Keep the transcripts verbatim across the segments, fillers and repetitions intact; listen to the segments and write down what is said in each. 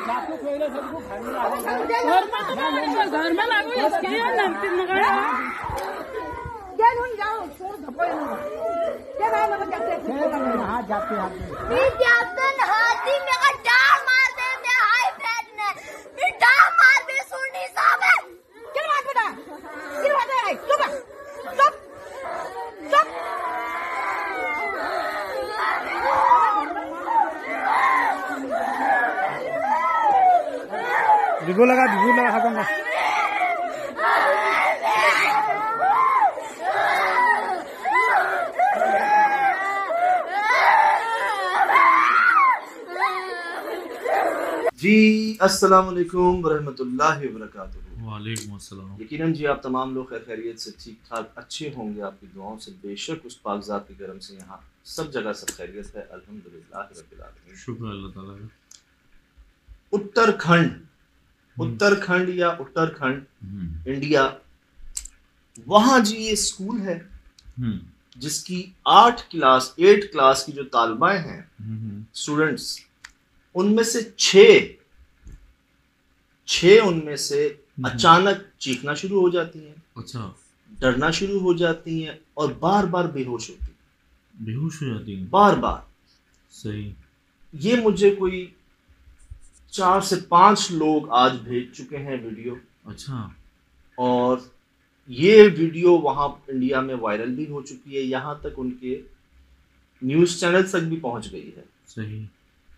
घर में लागू इसके नाम मगाया क्या नहीं जाओ छोड़ दो कोई नहीं क्या नाम लगा जाते हैं हाथ जाते हैं ये जाते हैं हाथी में का डाल मार दे दे हाई फ्रेंड ने ये डाल मार दे सुनी साहब है क्या बात बता क्या बात है चुप चुप चुप डिगो लगा डिगो लगा हाथों जी अस्सलाम वालेकुम वरहमतुल्लाहि वबरकातुहू। वालेकुम अस्सलाम। यकीनन जी आप तमाम लोग खैर खैरियत से ठीक ठाक अच्छे होंगे, आपकी दुआओं से बेशक उस पाकज़ात के करम से यहाँ सब जगह सब खैरियत है, अल्हम्दुलिल्लाह रब्बिल आलमीन। शुक्र अल्लाह ताला का। उत्तराखंड उत्तराखंड या उत्तराखंड इंडिया, वहाँ जी ये स्कूल है जिसकी आठ क्लास एट क्लास की जो तालिबाएं हैं स्टूडेंट्स, उनमें से छह छह उनमें से अचानक चीखना शुरू हो जाती हैं, अच्छा, डरना शुरू हो जाती हैं और बार बार बेहोश होती हैं। बेहोश हो जाती हैं बार बार। सही। ये मुझे कोई चार से पांच लोग आज भेज चुके हैं वीडियो। अच्छा। और ये वीडियो वहां इंडिया में वायरल भी हो चुकी है, यहाँ तक उनके न्यूज चैनल तक भी पहुंच गई है। सही।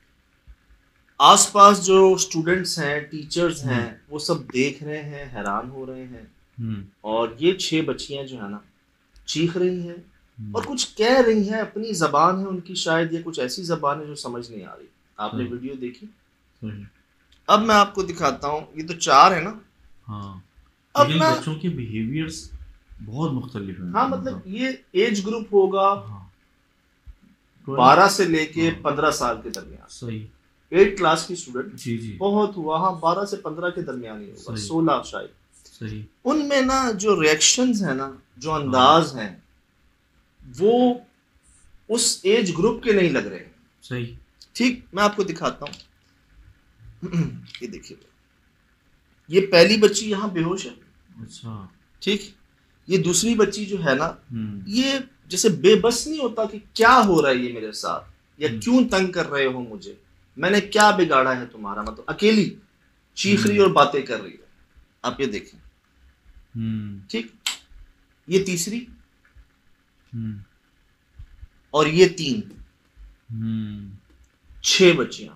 आसपास जो स्टूडेंट्स हैं, टीचर्स हैं, वो सब देख रहे हैं, हैरान हो रहे हैं। और ये छह बच्चियां जो है ना चीख रही हैं और कुछ कह रही हैं, अपनी जबान है उनकी, शायद ये कुछ ऐसी जबान है जो समझ नहीं आ रही। आपने वीडियो देखी? अब मैं आपको दिखाता हूँ। ये तो चार है ना। हाँ। अब मैं बच्चों के बिहेवियर्स बहुत मुख्तलिफ हैं। हाँ, मतलब ये एज ग्रुप होगा हाँ। बारह से लेके पंद्रह साल के दरमियान। सही। एट क्लास की स्टूडेंट जी जी बहुत हुआ, हाँ, बारह से पंद्रह के दरमियान ही होगा, सोलह शायद। सही। उनमें ना जो रिएक्शंस है ना, जो अंदाज हैं, वो उस एज ग्रुप के नहीं लग रहे। सही। ठीक, मैं आपको दिखाता हूँ। ये देखिए, ये पहली बच्ची यहाँ बेहोश है। अच्छा। ठीक, ये दूसरी बच्ची जो है ना, ये जैसे बेबस नहीं होता कि क्या हो रहा है ये मेरे साथ, या क्यों तंग कर रहे हो मुझे, मैंने क्या बिगाड़ा है तुम्हारा, मतलब अकेली चीख रही और बातें कर रही है। आप ये देखें। ठीक, ये तीसरी और ये तीन, छह बच्चियां।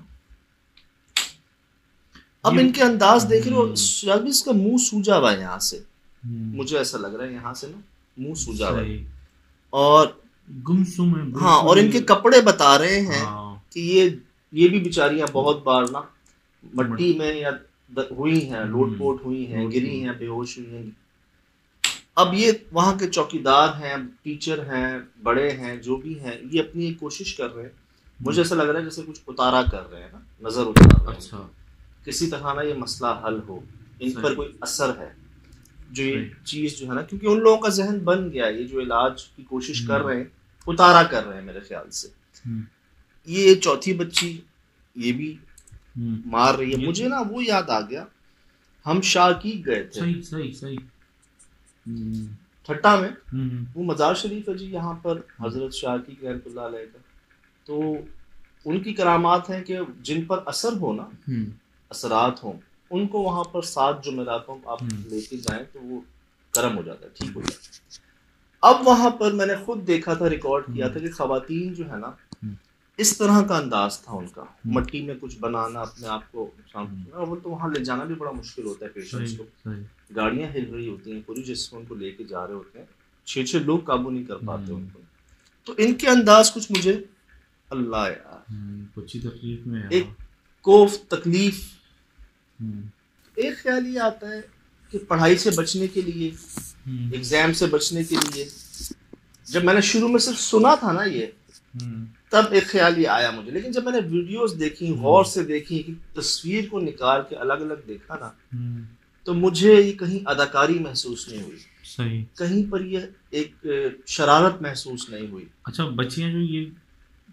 अब इनके अंदाज देख रहे हो, शायद इसका मुंह सूजा हुआ है यहाँ से, मुझे ऐसा लग रहा है यहाँ से ना मुंह सूजा हुआ है और गुमसुम है। हाँ, और इनके कपड़े बता रहे हैं कि ये ये भी बेचारियां बहुत बार ना मट्टी में या हुई हैं, लोटपोट हुई हैं, गिरी हैं, बेहोश हुई हैं। अब ये वहाँ के चौकीदार हैं, टीचर हैं, बड़े हैं, जो भी हैं, ये अपनी एक कोशिश कर रहे हैं। मुझे ऐसा लग रहा है जैसे कुछ उतारा कर रहे हैं ना, नजर उतार रहे हैं। अच्छा। किसी तरह ना ये मसला हल हो, इन पर कोई असर है, जो ये चीज जो है ना, क्योंकि उन लोगों का जहन बन गया, ये जो इलाज की कोशिश कर रहे हैं उतारा कर रहे हैं मेरे ख्याल से। ये चौथी बच्ची ये भी मार रही है। मुझे ना वो याद आ गया, हम शाकीक गए थे। सही सही सही। ठट्टा में वो मज़ार शरीफ है जी, यहाँ पर हजरत शाकीक रहमतुल्लाह अलैह का। तो उनकी करामात है कि जिन पर असर हो ना, असरात हो, उनको वहाँ पर सात जुमेरातों आप लेके जाएं तो वो करम हो जाता है, ठीक हो जाता है। अब वहाँ पर मैंने खुद देखा था, रिकॉर्ड किया था कि खवातीन जो है ना, इस तरह का अंदाज था उनका, मट्टी में कुछ बनाना, अपने आप को वो तो वहाँ ले जाना भी बड़ा मुश्किल होता है पेशेंट्स को। गाड़ियाँ हिल रही होती हैं पूरी, जिसमें उनको लेके जा रहे होते हैं, छः छः लोग काबू नहीं कर पाते उनको। तो इनके अंदाज कुछ मुझे, अल्लाह यार, कुछ तकलीफ में एक कोफ तकलीफ। एक ख्याल ये आता है कि पढ़ाई से बचने के लिए, एग्जाम से बचने के लिए, जब मैंने शुरू में सिर्फ सुना था ना ये, तब एक ख्याल ये आया मुझे। लेकिन जब मैंने वीडियोस देखी, गौर से देखी, कि तस्वीर को निकाल के अलग अलग देखा ना, तो मुझे ये कहीं अदाकारी महसूस नहीं हुई। सही। कहीं पर ये एक शरारत महसूस नहीं हुई। अच्छा, बच्चियां जो ये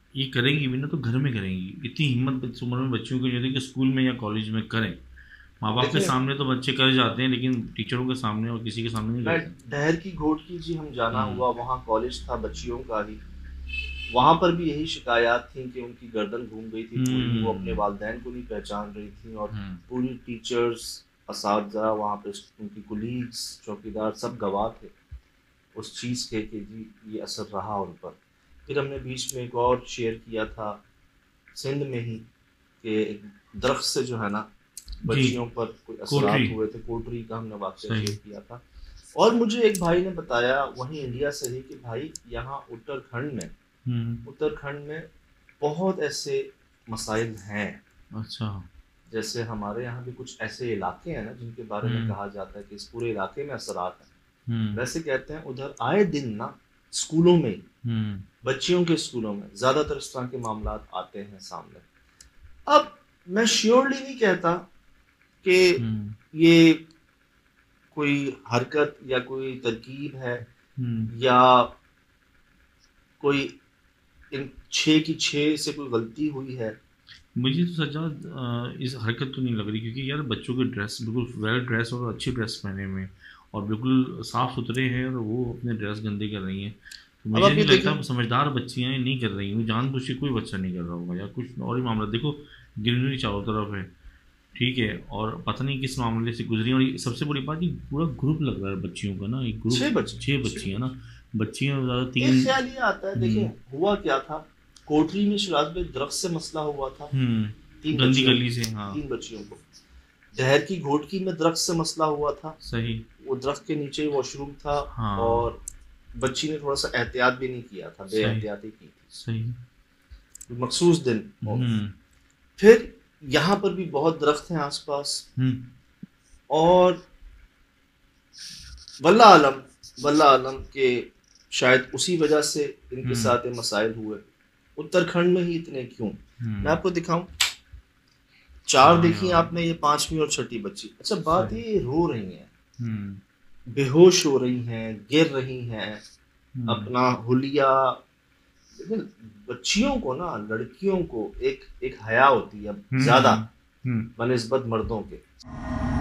ये करेंगी भी ना तो घर में करेंगी। इतनी हिम्मत इस उम्र में बच्चियों को नहीं होती कि स्कूल में या कॉलेज में करें। माँ बाप के सामने तो बच्चे कर जाते हैं, लेकिन टीचरों के सामने और किसी के सामने नहीं करते। डहर की घोट की जी हम जाना हुआ, वहाँ कॉलेज था बच्चियों का ही, वहाँ पर भी यही शिकायत थी कि उनकी गर्दन घूम गई थी पूरी, वो अपने वालिदैन को नहीं पहचान रही थी, और पूरी टीचर्स, असातिज़ा, वहाँ पे उनकी कुलीग्स, चौकीदार सब गवाह थे उस चीज़ के कि जी ये असर रहा उन पर। फिर हमने बीच में एक और शेयर किया था सिंध में ही कि एक दरख्त से जो है ना बच्चियों पर कोई असरात हुए थे, कोटरी का हमने वाक़या शेयर किया था। और मुझे एक भाई ने बताया वहीं इंडिया से ही कि भाई यहाँ उत्तराखंड में उत्तराखंड में बहुत ऐसे मसाइल हैं। अच्छा। जैसे हमारे यहाँ भी कुछ ऐसे इलाके हैं ना जिनके बारे में कहा जाता है कि इस पूरे इलाके में असरात हैं। वैसे कहते हैं उधर आए दिन ना स्कूलों में, बच्चियों के स्कूलों में ज्यादातर इस तरह के मामला आते हैं सामने। अब मैं श्योरली नहीं कहता कि ये कोई हरकत या कोई तरकीब है या कोई इन छः की छः से कोई गलती हुई है। मुझे तो सज्जाद इस हरकत तो नहीं लग रही, क्योंकि यार बच्चों के ड्रेस बिल्कुल वेल ड्रेस और अच्छी ड्रेस पहने हुए और बिल्कुल साफ़ सुथरे हैं और वो अपने ड्रेस गंदे कर रही हैं। तो मुझे नहीं लगता समझदार बच्चियाँ नहीं कर रही हैं, जानबूझ के कोई बच्चा नहीं कर रहा होगा या कुछ और ही मामला। देखो ग्रीनरी चारों तरफ है, ठीक है, और पता नहीं किस मामले से गुजरी। और सबसे बड़ी बात ये पूरा ग्रुप लग रहा है बच्चियों का ना, एक ग्रुप छः बच्चे छः बच्चियाँ ना, बच्चियाँ ज़्यादा तीन। ख्याल ये आता है, देखिए हुआ क्या था कोटरी में शिराज में दरख्त से मसला हुआ था, तीन गंदी गली से, हाँ, तीन बच्चियों को। डहर की घोटकी में दरख्त से मसला हुआ था, सही, वो दरख्त के नीचे वॉशरूम था, हाँ, और बच्ची ने थोड़ा सा एहतियात भी नहीं किया था, बेएहतियाती की थी, सही मखसूस दिन। फिर यहाँ पर भी बहुत दरख्त हैं आसपास, और वल्ला आलम वल्ला आलम के शायद उसी वजह से इनके साथ ये मसाइल हुए। उत्तराखंड में ही इतने क्यों? मैं आपको दिखाऊं, चार देखी आपने, ये पांचवी और छठी बच्ची। अच्छा बात ये रो रही हैं, बेहोश हो रही हैं, गिर रही हैं, अपना हुलिया। लेकिन बच्चियों को ना, लड़कियों को एक एक हया होती है ज्यादा बनिस्बत मर्दों के।